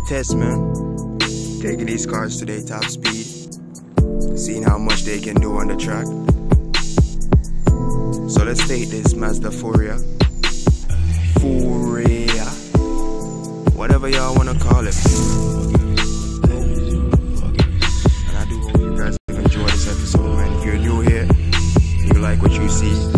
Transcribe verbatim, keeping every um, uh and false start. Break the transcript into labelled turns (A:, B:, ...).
A: test, man. Taking these cars to their top speed, seeing how much they can do on the track. So let's take this Mazda Furai, Furai, whatever y'all wanna call it. And I do hope you guys enjoy this episode, man. If you're new here, you like what you see,